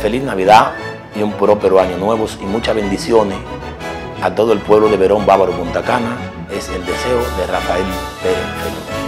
feliz Navidad y un próspero año nuevo y muchas bendiciones a todo el pueblo de Verón Bávaro Punta Cana. Es el deseo de Rafael Pérez Félix.